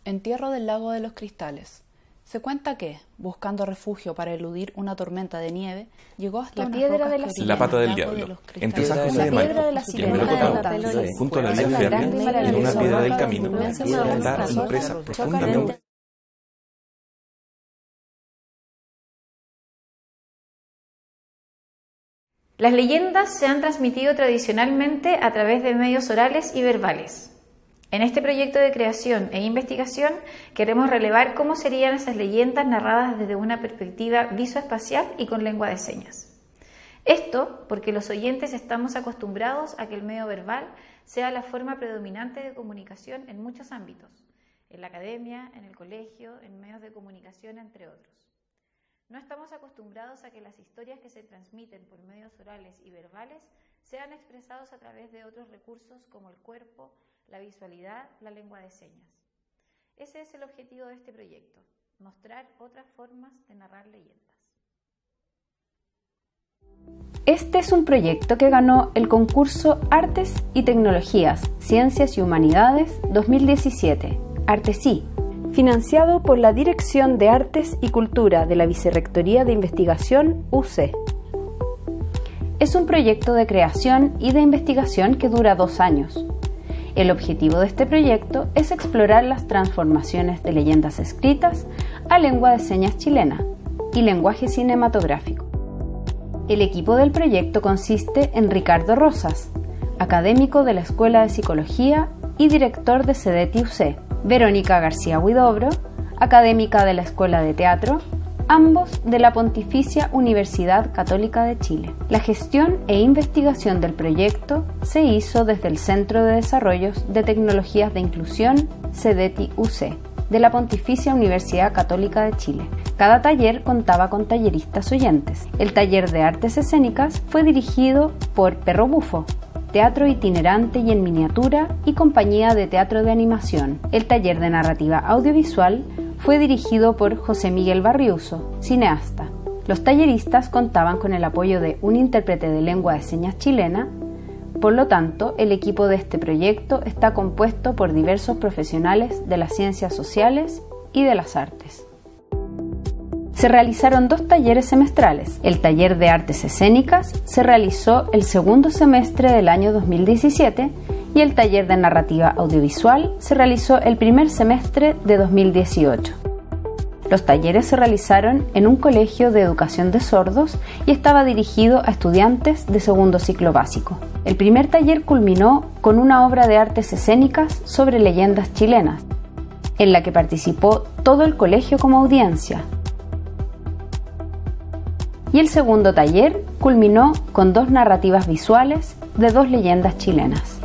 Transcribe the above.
Entierro del lago de los cristales. Se cuenta que, buscando refugio para eludir una tormenta de nieve, llegó hasta la piedra de la pata del diablo, entre San José de Maipo y el Melocotão, junto a la vía férrea, en una piedra del camino, está impresa profundamente. Las leyendas se han transmitido tradicionalmente a través de medios orales y verbales. En este proyecto de creación e investigación queremos relevar cómo serían esas leyendas narradas desde una perspectiva visoespacial y con lengua de señas. Esto porque los oyentes estamos acostumbrados a que el medio verbal sea la forma predominante de comunicación en muchos ámbitos, en la academia, en el colegio, en medios de comunicación, entre otros. No estamos acostumbrados a que las historias que se transmiten por medios orales y verbales sean expresados a través de otros recursos como el cuerpo, la visualidad, la lengua de señas. Ese es el objetivo de este proyecto, mostrar otras formas de narrar leyendas. Este es un proyecto que ganó el concurso Artes y Tecnologías, Ciencias y Humanidades 2017, Artesí, financiado por la Dirección de Artes y Cultura de la Vicerrectoría de Investigación UC. Es un proyecto de creación y de investigación que dura 2 años. El objetivo de este proyecto es explorar las transformaciones de leyendas escritas a lengua de señas chilena y lenguaje cinematográfico. El equipo del proyecto consiste en Ricardo Rosas, académico de la Escuela de Psicología y director de CEDETI UC, Verónica García Huidobro, académica de la Escuela de Teatro, ambos de la Pontificia Universidad Católica de Chile. La gestión e investigación del proyecto se hizo desde el Centro de Desarrollos de Tecnologías de Inclusión, CEDETI UC, de la Pontificia Universidad Católica de Chile. Cada taller contaba con talleristas oyentes. El taller de artes escénicas fue dirigido por Perro Bufo, teatro itinerante y en miniatura y compañía de teatro de animación. El taller de narrativa audiovisual fue dirigido por José Miguel Barriuso, cineasta. Los talleristas contaban con el apoyo de un intérprete de lengua de señas chilena. Por lo tanto, el equipo de este proyecto está compuesto por diversos profesionales de las ciencias sociales y de las artes. Se realizaron 2 talleres semestrales. El taller de artes escénicas se realizó el segundo semestre del año 2017 y el taller de narrativa audiovisual se realizó el primer semestre de 2018. Los talleres se realizaron en un colegio de educación de sordos y estaba dirigido a estudiantes de segundo ciclo básico. El primer taller culminó con una obra de artes escénicas sobre leyendas chilenas, en la que participó todo el colegio como audiencia. Y el segundo taller culminó con 2 narrativas visuales de 2 leyendas chilenas.